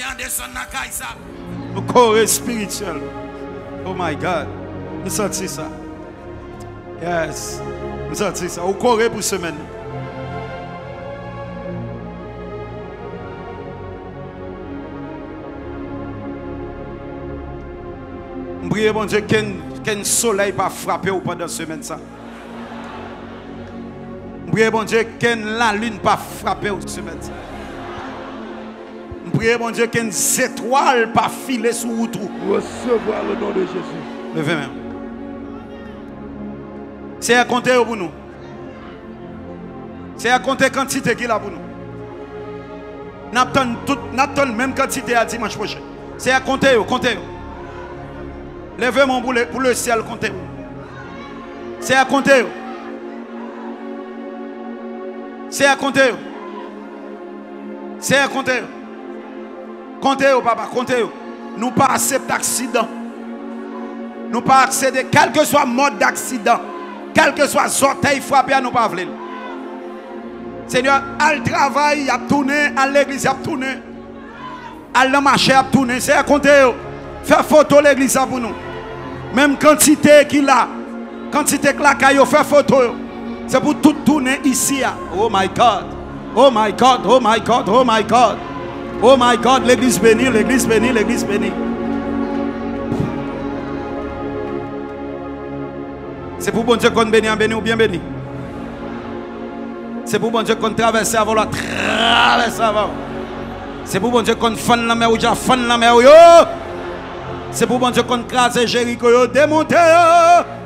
en descend dans la ça. Nous corps spirituel. Oh my God. Nous sentons ça. Yes. Nous sentons ça. Nous corps pour semaine. Je prie, bon Dieu, qu'un soleil pas frappé pendant la semaine. Ça. Je prie, bon Dieu, que la lune pas frappé cette semaine. Je prie, bon Dieu, qu'une étoile pas filé sur vous. Recevoir le nom de Jésus. Levez même. C'est à compter pour nous. C'est à compter quantité qu'il a pour nous. Nous avons la même quantité à dimanche prochain. C'est à compter, comptez. Levez mon boulet pour le ciel, comptez. C'est à compter. C'est à compter. C'est à compter. Comptez, papa, comptez. Nous pas accepter accident. Nous pas accéder, quel que soit le mode d'accident, quel que soit l'orteil frappé, à nous pas vouloir. Seigneur, à le travail, à tourner, à l'église, à tourner, à la marché, à tourner. C'est à compter. Faire photo l'église pour nous. Même quantité qu'il a, quantité que la caillou, faire photo. C'est pour tout tourner ici. Oh my God. Oh my God. Oh my God. Oh my God. Oh my God. L'église bénie, l'église bénie, l'église bénie. C'est pour bon Dieu qu'on bénit en béni ou bien béni. C'est pour bon Dieu qu'on traverse avant la traverse avant. C'est pour bon Dieu qu'on fan la mer ou déjà fan la mer. C'est pour bon Dieu qu'on crase Jéricho, démonte.